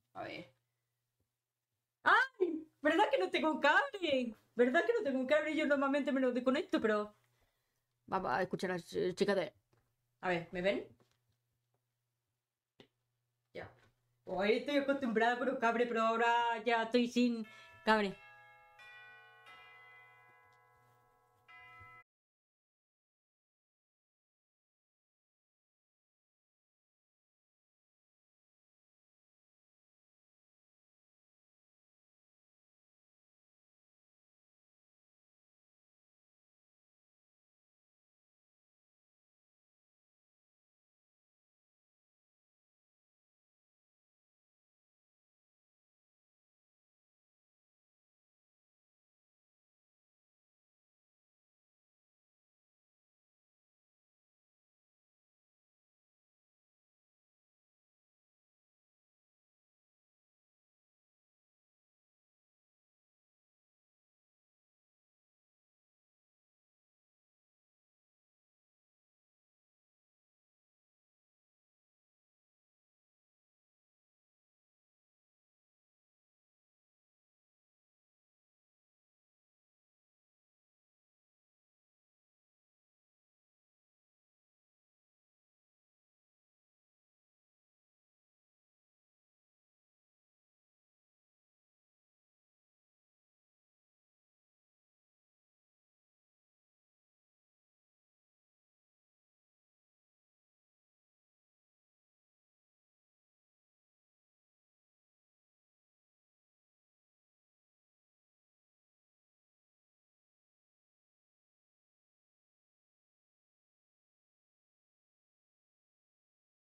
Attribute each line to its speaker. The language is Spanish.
Speaker 1: A ver. ¡Ay! ¿Verdad que no tengo un cable? ¿Verdad que no tengo un cable? Yo normalmente me lo desconecto, pero... Vamos a escuchar a las chicas de... A ver, ¿me ven? Ya. Hoy estoy acostumbrada con un cable, pero ahora ya estoy sin cable.